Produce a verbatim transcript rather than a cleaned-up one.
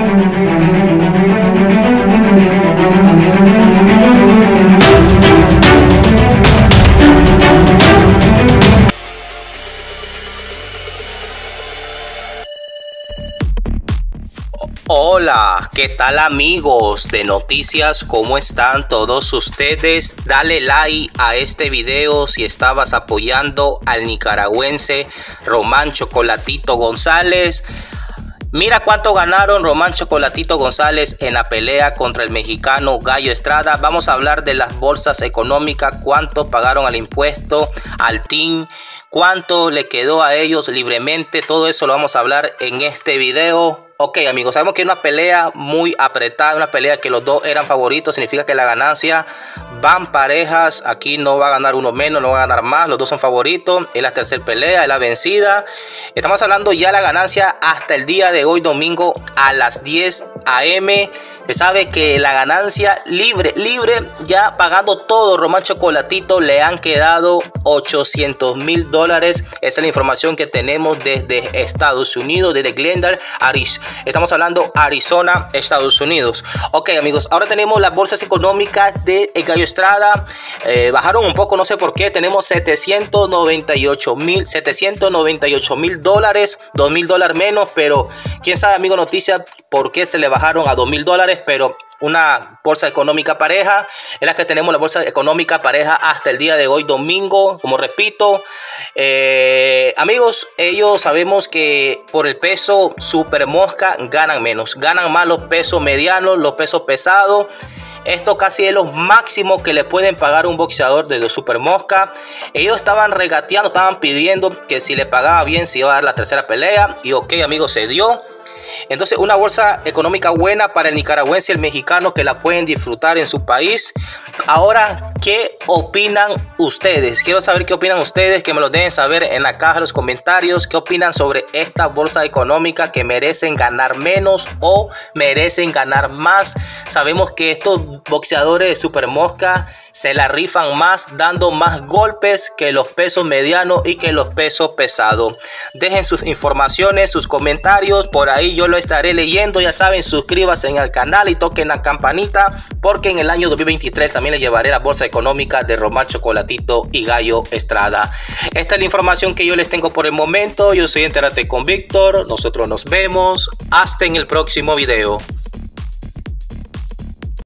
Hola, ¿qué tal amigos de noticias? ¿Cómo están todos ustedes? Dale like a este video si estabas apoyando al nicaragüense Román Chocolatito González. Mira cuánto ganaron Román Chocolatito González en la pelea contra el mexicano Gallo Estrada. Vamos a hablar de las bolsas económicas, cuánto pagaron al impuesto, al T I N, cuánto le quedó a ellos libremente. Todo eso lo vamos a hablar en este video. Ok amigos, sabemos que es una pelea muy apretada, una pelea que los dos eran favoritos, significa que la ganancia van parejas, aquí no va a ganar uno menos, no va a ganar más, los dos son favoritos, es la tercera pelea, es la vencida. Estamos hablando ya de la ganancia hasta el día de hoy, domingo a las diez a m Se sabe que la ganancia libre, libre, ya pagando todo, Román Chocolatito le han quedado ochocientos mil dólares. Esa es la información que tenemos desde Estados Unidos, desde Glendale, Arizona. Estamos hablando Arizona, Estados Unidos. Ok amigos, ahora tenemos las bolsas económicas de el Gallo Estrada. Eh, bajaron un poco, no sé por qué. Tenemos setecientos noventa y ocho mil, setecientos noventa y ocho mil dólares, dos mil dólares menos, pero quién sabe, amigo noticia, por qué se le bajaron a dos mil dólares. Pero una bolsa económica pareja es la que tenemos, la bolsa económica pareja hasta el día de hoy, domingo, como repito. Eh, amigos, ellos sabemos que por el peso super mosca ganan menos, ganan más los pesos medianos, los pesos pesados. Esto casi es lo máximo que le pueden pagar un boxeador de los super mosca. Ellos estaban regateando, estaban pidiendo que si le pagaba bien se iba a dar la tercera pelea. Y ok amigos, se dio. Entonces una bolsa económica buena para el nicaragüense y el mexicano que la pueden disfrutar en su país. Ahora, ¿qué opinan ustedes? Quiero saber qué opinan ustedes, que me lo deben saber en la caja de los comentarios. ¿Qué opinan sobre esta bolsa económica, que merecen ganar menos o merecen ganar más? Sabemos que estos boxeadores de super mosca se la rifan más, dando más golpes que los pesos medianos y que los pesos pesados. Dejen sus informaciones, sus comentarios, por ahí yo lo estaré leyendo. Ya saben, suscríbanse al canal y toquen la campanita, porque en el año dos mil veintitrés también les llevaré la bolsa económica de Román Chocolatito y Gallo Estrada. Esta es la información que yo les tengo por el momento. Yo soy Entérate con Víctor. Nosotros nos vemos hasta en el próximo video.